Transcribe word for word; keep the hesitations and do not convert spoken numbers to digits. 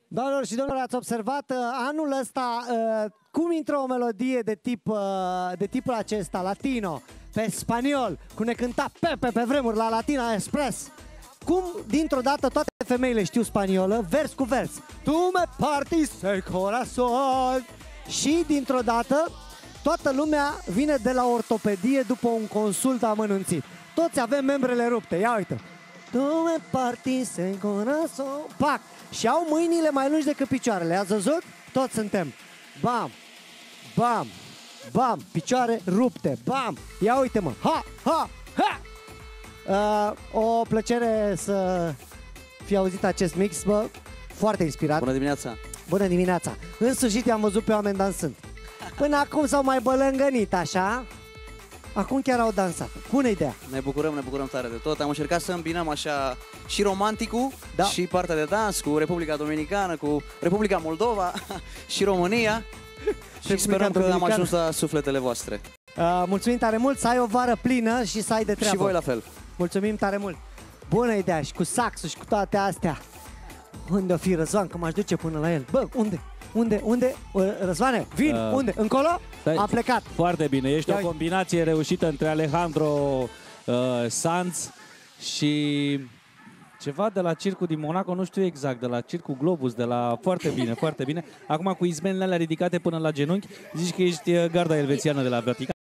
Doamnelor și domnilor, ați observat anul ăsta cum intră o melodie de, tip, de tipul acesta, latino, pe spaniol, cum ne cânta Pepe pe vremuri la Latina Express. Cum dintr-o dată toate femeile știu spaniolă, vers cu vers. Tu me partiste el corazón. Și dintr-o dată toată lumea vine de la ortopedie după un consult amănunțit. Toți avem membrele rupte, ia uite. Tu me partiste el corazón. Pac! Și au mâinile mai lungi decât picioarele, ați văzut? Toți suntem. Bam! Bam! Bam! Picioare rupte. Bam! Ia uite-mă! Ha! Ha! Ha! Uh, o plăcere să fi auzit acest mix, bă, foarte inspirat. Bună dimineața! Bună dimineața! În sfârșit i-am văzut pe oameni dansând. Până acum s-au mai bălângănit, așa. Acum chiar au dansat. Bună ideea! Ne bucurăm, ne bucurăm tare de tot. Am încercat să îmbinăm așa și romanticul, da, și partea de dans cu Republica Dominicană, cu Republica Moldova și România. Și sperăm că am ajuns la sufletele voastre. Uh, mulțumim tare mult, să ai o vară plină și să ai de treabă. Și voi la fel. Mulțumim tare mult. Bună ideea, și cu saxul și cu toate astea. Unde o fi Răzvan, că m-aș duce până la el? Bă, unde? Unde? Unde? Răzvane, vin, uh, unde? Încolo? Stai, am plecat. Foarte bine, ești Ia o combinație reușită între Alejandro uh, Sanz și ceva de la Circul din Monaco, nu știu exact, de la Circul Globus, de la... Foarte bine, foarte bine. Acum cu izmenile alea ridicate până la genunchi, zici că ești garda elvețiană de la Vatican.